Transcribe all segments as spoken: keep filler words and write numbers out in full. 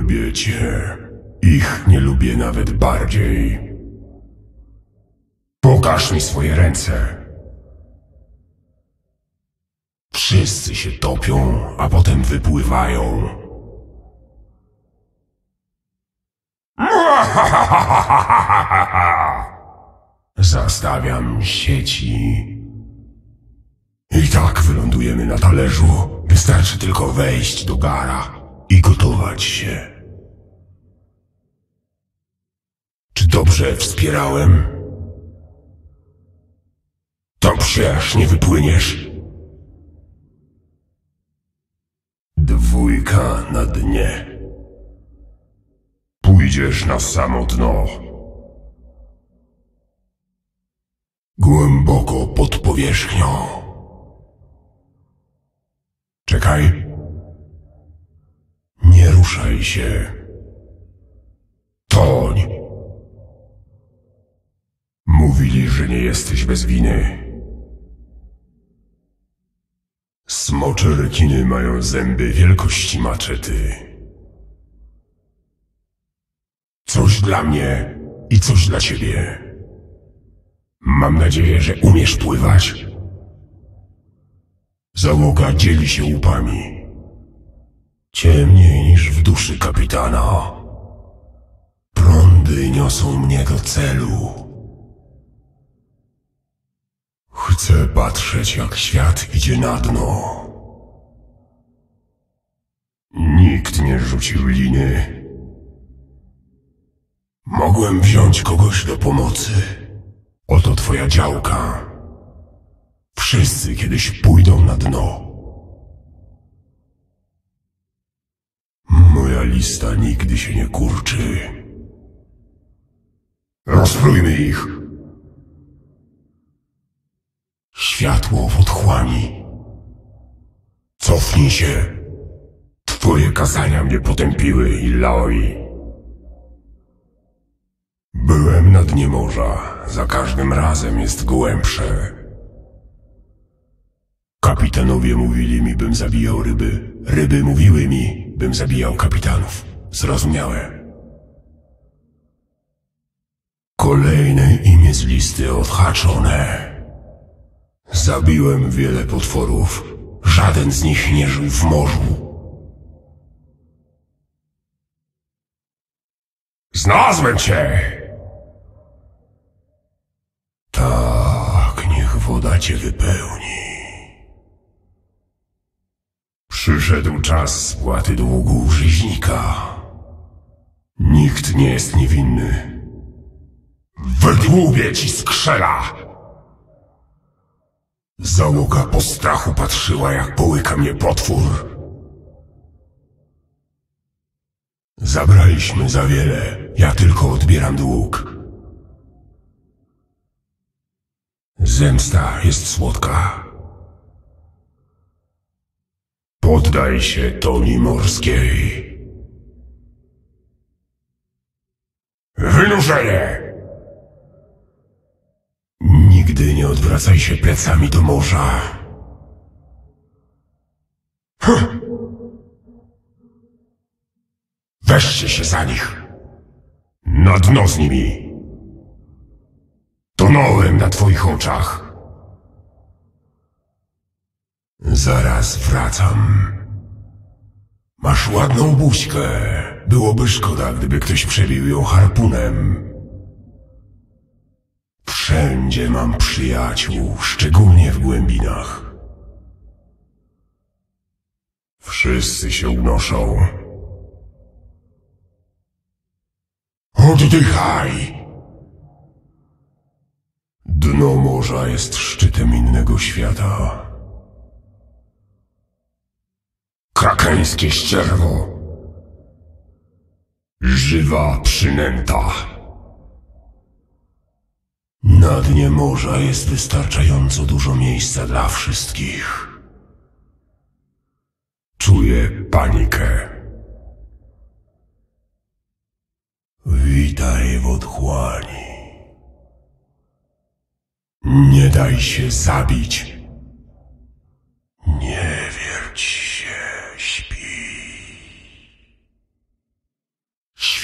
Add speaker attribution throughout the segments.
Speaker 1: lubię cię. Ich nie lubię nawet bardziej. Pokaż mi swoje ręce. Wszyscy się topią, a potem wypływają. Zastawiam sieci. I tak wylądujemy na talerzu. Wystarczy tylko wejść do gara i gotować się. Czy dobrze wspierałem? Top się, aż nie wypłyniesz. Dwójka na dnie. Pójdziesz na samo dno. Głęboko pod powierzchnią. Czekaj. Nie ruszaj się. Toń. Mówili, że nie jesteś bez winy. Smocze rekiny mają zęby wielkości maczety. Coś dla mnie i coś dla ciebie. Mam nadzieję, że umiesz pływać. Załoga dzieli się łupami. Ciemniej niż w duszy kapitana. Prądy niosą mnie do celu. Chcę patrzeć, jak świat idzie na dno. Nikt nie rzucił liny. Mogłem wziąć kogoś do pomocy. Oto twoja działka. Wszyscy kiedyś pójdą na dno. Moja lista nigdy się nie kurczy. Rozprójmy ich. Światło w otchłani. Cofnij się. Twoje kazania mnie potępiły, Illoi. Byłem na dnie morza. Za każdym razem jest głębsze. Kapitanowie mówili mi, bym zabijał ryby. Ryby mówiły mi, bym zabijał kapitanów. Zrozumiałem. Kolejne imię z listy odhaczone. Zabiłem wiele potworów. Żaden z nich nie żył w morzu. Znalazłem cię! Tak, niech woda cię wypełni. Przyszedł czas spłaty długu rzeźnika. Nikt nie jest niewinny. Wydłubię ci skrzela! Załoga po strachu patrzyła, jak połyka mnie potwór. Zabraliśmy za wiele, ja tylko odbieram dług. Zemsta jest słodka. Poddaj się toni morskiej. Wynurzenie! Nigdy nie odwracaj się plecami do morza. Hm. Weźcie się za nich. Na dno z nimi. Tonąłem na twoich oczach. Zaraz wracam. Masz ładną buźkę. Byłoby szkoda, gdyby ktoś przebił ją harpunem. Wszędzie mam przyjaciół, szczególnie w głębinach. Wszyscy się unoszą. Oddychaj! Dno morza jest szczytem innego świata. Krakeńskie ścierwo. Żywa przynęta. Na dnie morza jest wystarczająco dużo miejsca dla wszystkich. Czuję panikę. Witaj w otchłani. Nie daj się zabić. Nie wierć się, śpi.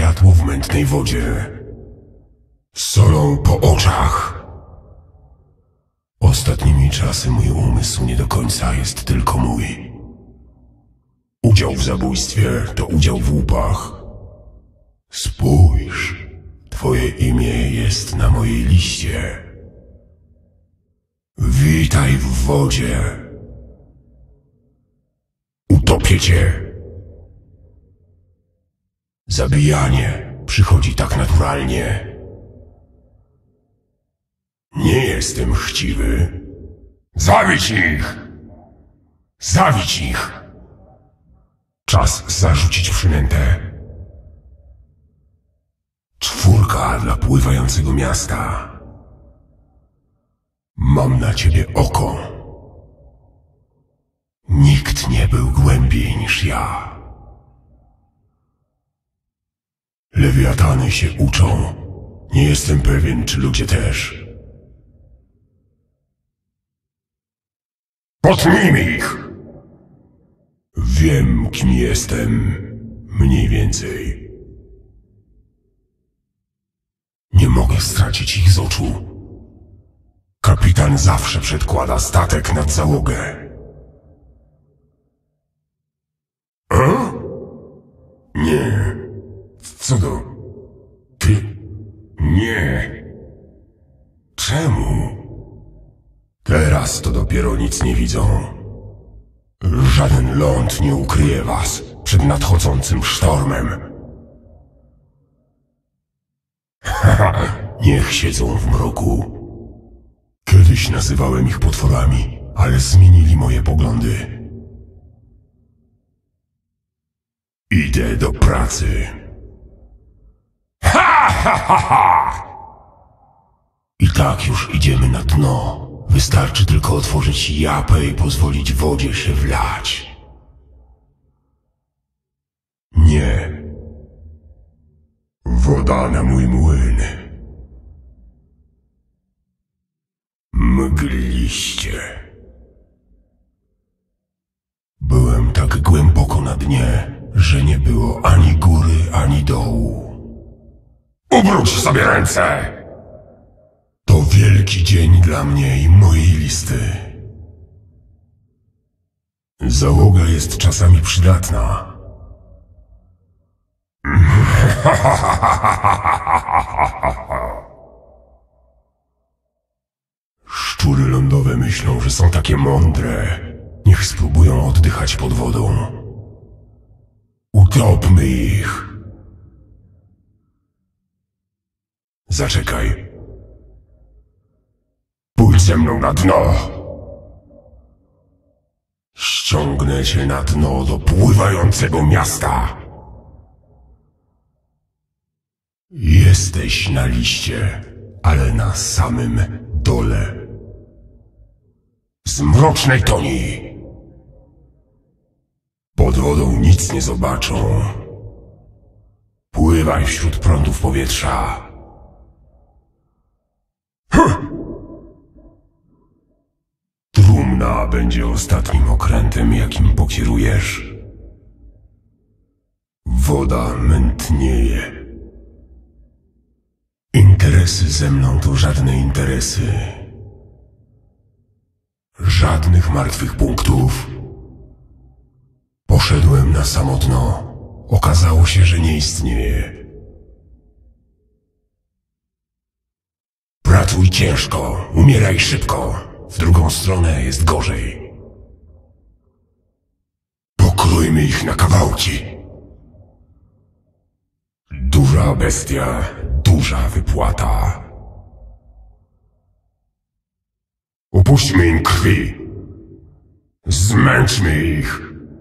Speaker 1: światło w mętnej wodzie, solą po oczach. Ostatnimi czasy mój umysł nie do końca jest tylko mój. Udział w zabójstwie to udział w łupach. Spójrz, twoje imię jest na mojej liście. Witaj w wodzie. Utopię cię. Zabijanie przychodzi tak naturalnie. Nie jestem chciwy. Zabić ich! Zabić ich! Czas zarzucić przynętę. Czwórka dla pływającego miasta. Mam na ciebie oko. Nikt nie był głębiej niż ja. Lewiatany się uczą. Nie jestem pewien, czy ludzie też. Potnijmy ich! Wiem, kim jestem. Mniej więcej. Nie mogę stracić ich z oczu. Kapitan zawsze przedkłada statek nad załogę. A? Nie. Co do... Ty... Nie. Czemu? Teraz to dopiero nic nie widzą. Żaden ląd nie ukryje was przed nadchodzącym sztormem. Haha, niech siedzą w mroku. Kiedyś nazywałem ich potworami, ale zmienili moje poglądy. Idę do pracy. Ha, ha, ha, ha! I tak już idziemy na dno. Wystarczy tylko otworzyć japę i pozwolić wodzie się wlać. Nie. Woda na mój młyn. Mgliście. Byłem tak głęboko na dnie, że nie było ani góry, ani dołu. Ubróć sobie ręce! To wielki dzień dla mnie i mojej listy. Załoga jest czasami przydatna. Szczury lądowe myślą, że są takie mądre. Niech spróbują oddychać pod wodą. Utopmy ich. Zaczekaj. Pójdź ze mną na dno. Ściągnę cię na dno do pływającego miasta. Jesteś na liście, ale na samym dole. Z mrocznej toni. Pod wodą nic nie zobaczą. Pływaj wśród prądów powietrza. Huh! Trumna będzie ostatnim okrętem, jakim pokierujesz. Woda mętnieje. Interesy ze mną to żadne interesy. Żadnych martwych punktów. Poszedłem na samo dno. Okazało się, że nie istnieje. Pracuj ciężko, umieraj szybko. W drugą stronę jest gorzej. Pokrójmy ich na kawałki. Duża bestia, duża wypłata. Upuśćmy im krwi. Zmęczmy ich.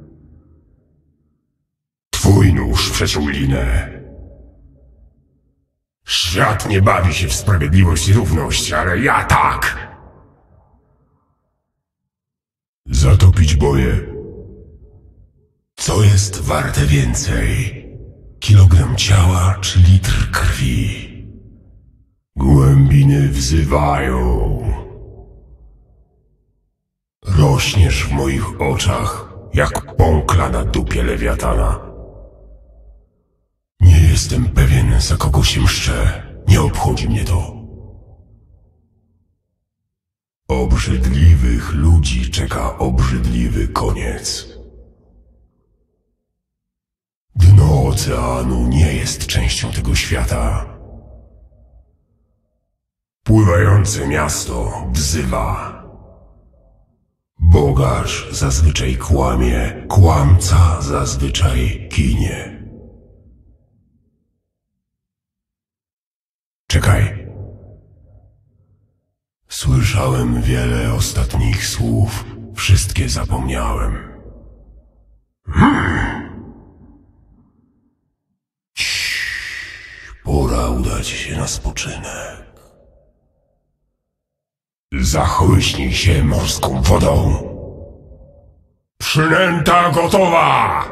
Speaker 1: Twój nóż przeciął linę. Świat nie bawi się w sprawiedliwość i równość, ale ja tak. Zatopić boję. Co jest warte więcej? Kilogram ciała czy litr krwi? Głębiny wzywają. Rośniesz w moich oczach, jak pąkla na dupie lewiatana. Nie jestem pewien, za kogo się mszczę. Nie obchodzi mnie to. Obrzydliwych ludzi czeka obrzydliwy koniec. Dno oceanu nie jest częścią tego świata. Pływające miasto wzywa. Bogacz zazwyczaj kłamie, kłamca zazwyczaj ginie. Czekaj. Słyszałem wiele ostatnich słów. Wszystkie zapomniałem. Hmm. Pora udać się na spoczynek. Zachłyśnij się morską wodą. Przynęta gotowa!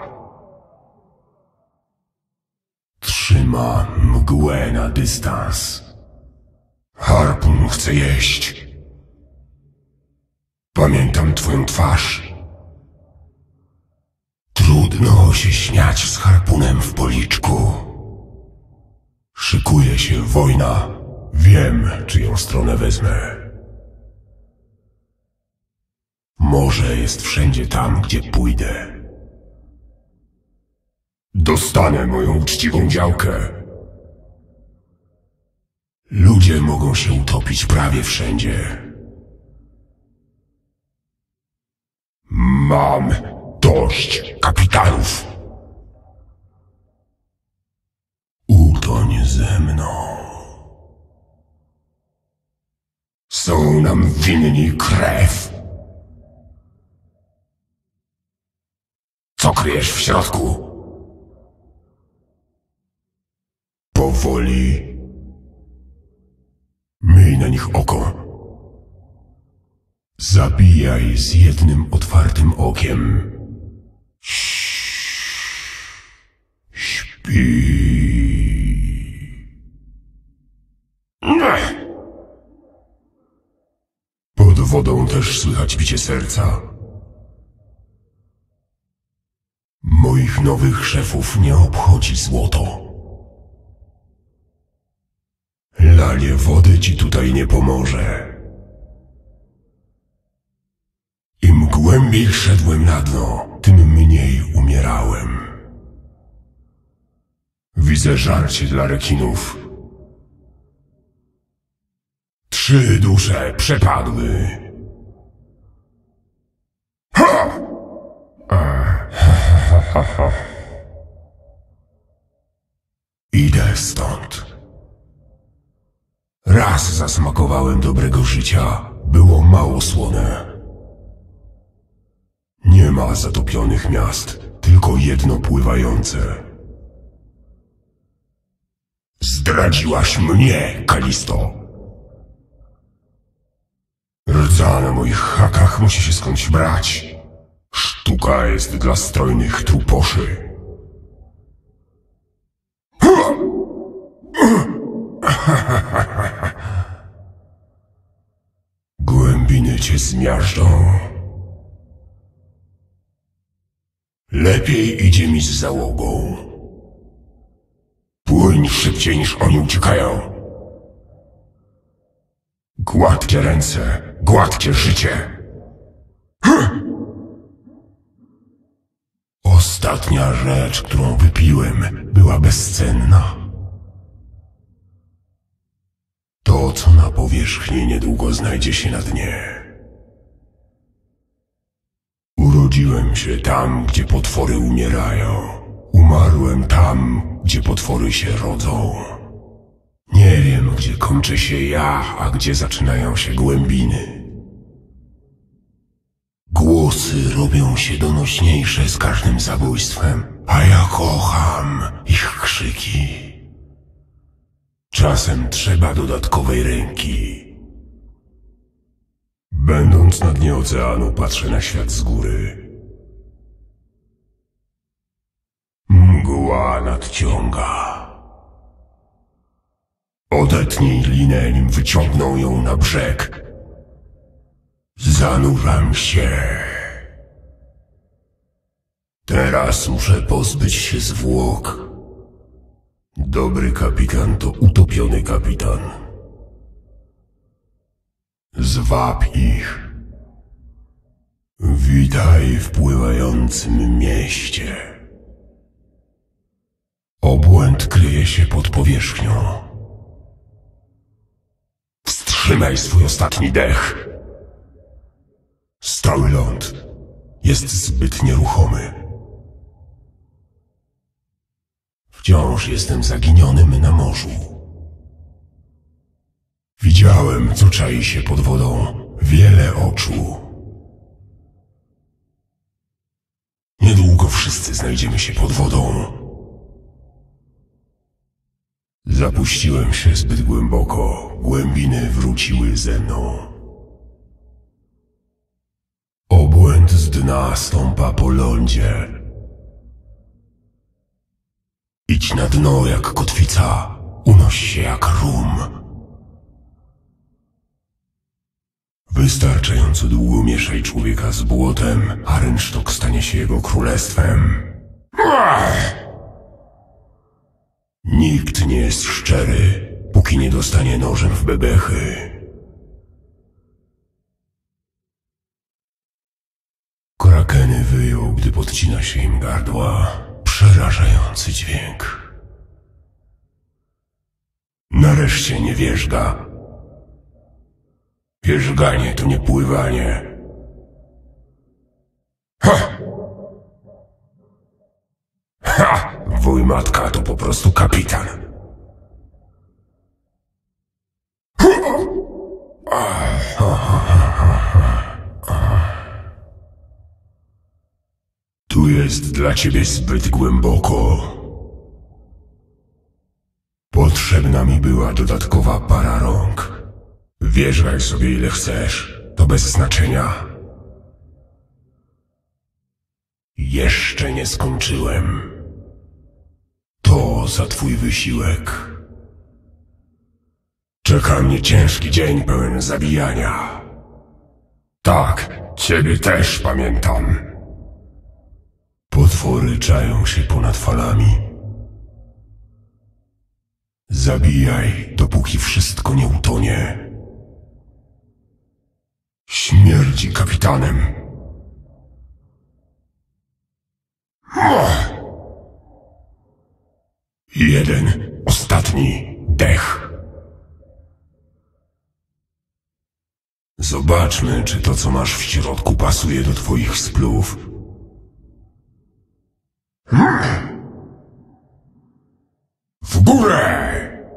Speaker 1: Trzyma mgłę na dystans. Harpun chce jeść. Pamiętam twoją twarz. Trudno się śmiać z harpunem w policzku. Szykuje się wojna. Wiem, czyją stronę wezmę. Morze jest wszędzie tam, gdzie pójdę. Dostanę moją uczciwą działkę. Ludzie mogą się utopić prawie wszędzie. Mam dość kapitanów. Utoń ze mną. Są nam winni krew. Co kryjesz w środku? Powoli. Myj na nich oko. Zabijaj z jednym otwartym okiem. Śpi. Pod wodą też słychać bicie serca. Moich nowych szefów nie obchodzi złoto. Lanie wody ci tutaj nie pomoże. Im głębiej szedłem na dno, tym mniej umierałem. Widzę żarcie dla rekinów. Trzy dusze przepadły. Ha! Ha, ha, ha. Idę stąd. Raz zasmakowałem dobrego życia. Było mało słone. Nie ma zatopionych miast, tylko jedno pływające. Zdradziłaś mnie, Kalisto. Rdza na moich hakach musi się skądś brać. Sztuka jest dla strojnych truposzy. Głębiny cię zmiażdżą. Lepiej idzie mi z załogą. Płyń szybciej niż oni uciekają. Gładkie ręce, gładkie życie. Ostatnia rzecz, którą wypiłem, była bezcenna. To, co na powierzchni, niedługo znajdzie się na dnie. Urodziłem się tam, gdzie potwory umierają. Umarłem tam, gdzie potwory się rodzą. Nie wiem, gdzie kończy się ja, a gdzie zaczynają się głębiny. Głosy robią się donośniejsze z każdym zabójstwem, a ja kocham ich krzyki. Czasem trzeba dodatkowej ręki. Będąc na dnie oceanu, patrzę na świat z góry. Mgła nadciąga. Odetnij linę, nim wyciągną ją na brzeg. Zanurzam się. Teraz muszę pozbyć się zwłok. Dobry kapitan to utopiony kapitan. Zwab ich. Witaj w pływającym mieście. Obłęd kryje się pod powierzchnią. Wstrzymaj swój ostatni dech. Stały ląd jest zbyt nieruchomy. Wciąż jestem zaginionym na morzu. Widziałem, co czai się pod wodą, wiele oczu. Niedługo wszyscy znajdziemy się pod wodą. Zapuściłem się zbyt głęboko, głębiny wróciły ze mną. Obłęd z dna stąpa po lądzie. Idź na dno jak kotwica, unoś się jak rum. Wystarczająco długo mieszaj człowieka z błotem, a rynsztok stanie się jego królestwem. Nikt nie jest szczery, póki nie dostanie nożem w bebechy. Krakeny wyją, gdy podcina się im gardła. Przerażający dźwięk. Nareszcie nie wierzga. Wierzganie to nie pływanie. Ha! Ha! Wuj matka to po prostu kapitan. Tu jest dla ciebie zbyt głęboko. Potrzebna mi była dodatkowa para rąk. Wierzgaj sobie ile chcesz, to bez znaczenia. Jeszcze nie skończyłem. To za twój wysiłek. Czeka mnie ciężki dzień pełen zabijania. Tak, ciebie też pamiętam. Potwory czają się ponad falami. Zabijaj, dopóki wszystko nie utonie. Śmierdzi kapitanem. Jeden, ostatni dech. Zobaczmy, czy to, co masz w środku, pasuje do twoich splów. W górę!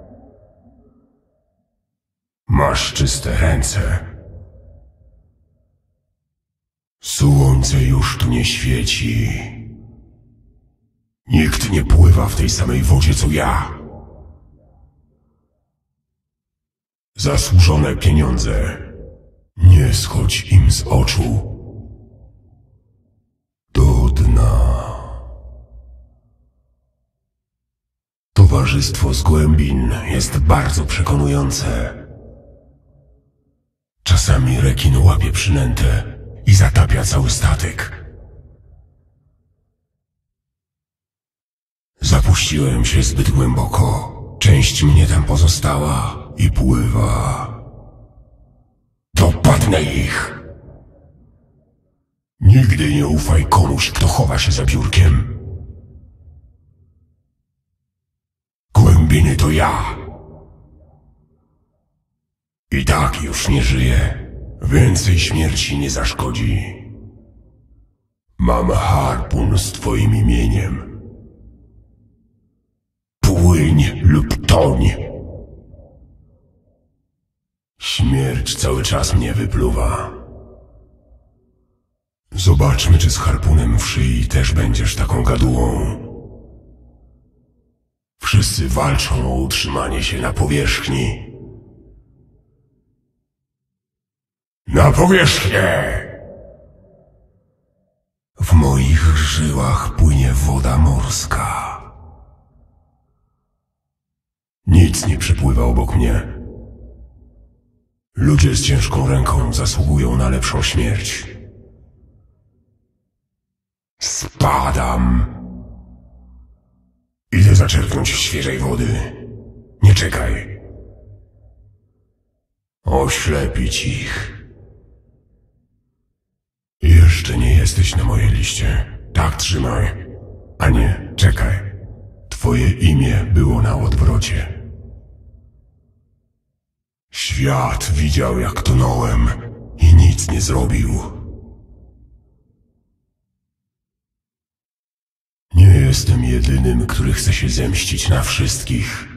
Speaker 1: Masz czyste ręce. Słońce już tu nie świeci. Nikt nie pływa w tej samej wodzie co ja. Zasłużone pieniądze. Nie schodź im z oczu. Do dna. Towarzystwo z głębin jest bardzo przekonujące. Czasami rekin łapie przynętę i zatapia cały statek. Zapuściłem się zbyt głęboko. Część mnie tam pozostała i pływa. Dopadnę ich! Nigdy nie ufaj komuś, kto chowa się za biurkiem. Głębiny to ja. I tak już nie żyję. Więcej śmierci nie zaszkodzi. Mam harpun z twoim imieniem. Płyń lub toń. Śmierć cały czas mnie wypluwa. Zobaczmy, czy z harpunem w szyi też będziesz taką gadułą. Wszyscy walczą o utrzymanie się na powierzchni. Na powierzchnię! W moich żyłach płynie woda morska. Nic nie przepływa obok mnie. Ludzie z ciężką ręką zasługują na lepszą śmierć. Spadam. Idę Idę zaczerpnąć świeżej wody. Nie czekaj. Oślepić ich. Jeszcze nie jesteś na mojej liście. Tak trzymaj. A nie, czekaj. Twoje imię było na odwrocie. Świat widział, jak tonąłem i nic nie zrobił. Nie jestem jedynym, który chce się zemścić na wszystkich.